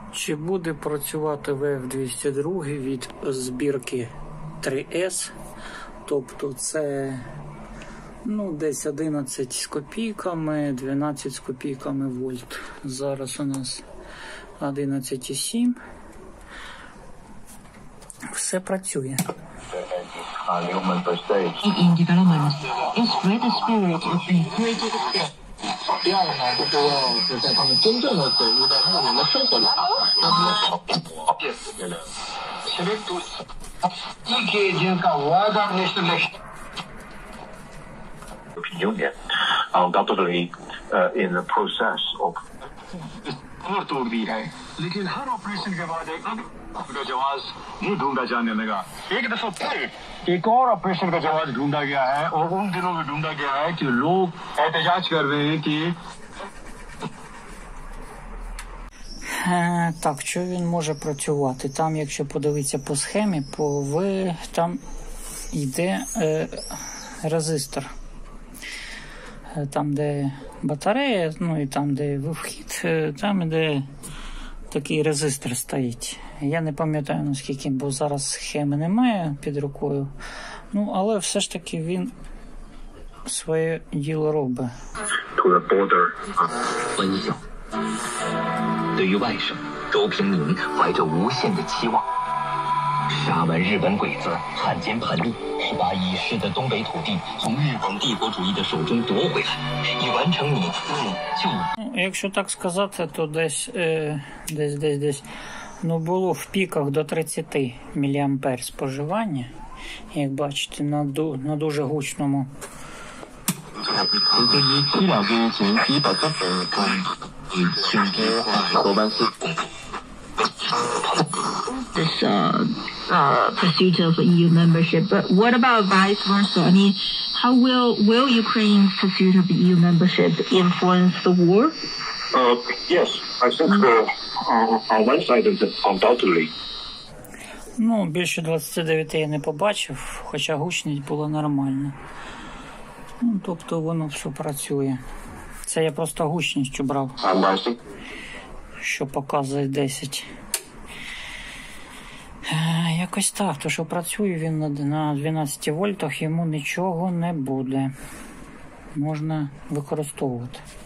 Чи буде працювати VF202 від збірки 3S? Тобто це десь 11 з копійками, 12 з копійками вольт. Зараз у нас 11,7. Все працює. In development, you spread the spirit of the creative spirit. 第二个呢，就是要在他们真正的走入到他们的生活里，让他们 Union, undoubtedly in the process of. और तोड़ दी है, लेकिन हर ऑपरेशन के बाद एक का जवाब ये ढूंढा जाने लगा। एक दफा फिर एक और ऑपरेशन का जवाब ढूंढा गया है और उन दिनों में ढूंढा गया है कि लोग एहतजाज कर रहे हैं कि Так, що він може працювати? Там, якщо подивитися по схемі, там йде резистор. Там, де батарея, і там, де вхід, там іде такий резистор стоїть. Я не пам'ятаю наскільки, бо зараз схеми немає під рукою. Але все ж таки він своє діло робить. 对于外甥周平民怀着无限的期望，杀完日本鬼子，汉奸叛逆，是把已逝的东北土地从日本帝国主义的手中夺回来，以完成你 Якщо так сказати, то десь було в піках до 30 мА споживання, як бачите, на дуже гучному. This pursuit of EU membership, but what about vice versa? I mean, how will Ukraine's pursuit of EU membership influence the war? Yes, I think on one side undoubtedly. Більше 29 я не побачив, хоча гучність була нормальна. Тобто воно все працює. Це я просто гучністю брав, що показує 10. Якось так, то що працює він на 12 вольтах, йому нічого не буде. Можна використовувати.